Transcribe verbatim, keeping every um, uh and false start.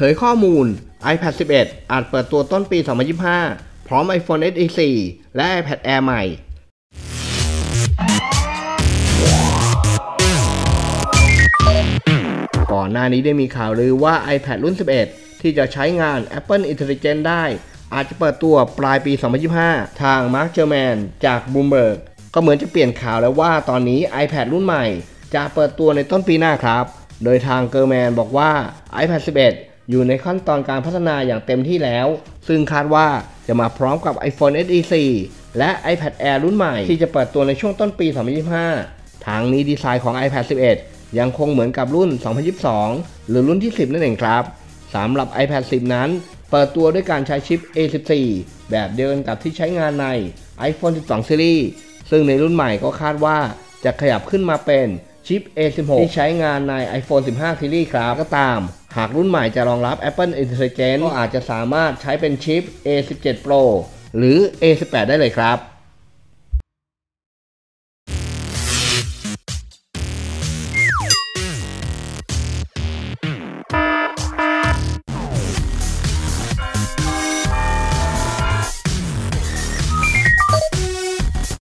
ยข้อมูล iPad สิบเอ็ด อาจเปิดตัวต้นปี สองพันยี่สิบห้า พร้อม iPhone เอส อี โฟร์ และ iPad Air ใหม่ก่อนหน้านี้ได้มีข่าวลือว่า iPad รุ่น สิบเอ็ด ที่จะใช้งาน Apple Intelligence ได้อาจจะเปิดตัวปลายปี สองพันยี่สิบห้า ทาง Mark Gurman จาก Bloomberg ก็เหมือนจะเปลี่ยนข่าวแล้วว่าตอนนี้ iPad รุ่นใหม่จะเปิดตัวในต้นปีหน้าครับโดยทาง Gurman บอกว่า iPad สิบเอ็ด อยู่ในขั้นตอนการพัฒนาอย่างเต็มที่แล้วซึ่งคาดว่าจะมาพร้อมกับ iPhone เอส อี โฟร์ และ iPad Air รุ่นใหม่ที่จะเปิดตัวในช่วงต้นปี สองพันยี่สิบห้า ทางนี้ดีไซน์ของ iPad สิบเอ็ด ยังคงเหมือนกับรุ่น สองพันยี่สิบสอง หรือรุ่นที่ สิบ นั่นเองครับสำหรับ iPad สิบ นั้นเปิดตัวด้วยการใช้ชิป เอ สิบสี่ แบบเดียวกันกับที่ใช้งานใน iPhone สิบสอง Series ซึ่งในรุ่นใหม่ก็คาดว่าจะขยับขึ้นมาเป็นชิป เอ สิบหก ที่ใช้งานใน iPhone สิบห้า Series ครับก็ตามหากรุ่นใหม่จะรองรับ Apple Intelligence ก็อาจจะสามารถใช้เป็นชิป เอ สิบเจ็ด Pro หรือ เอ สิบแปด ได้เลยครับ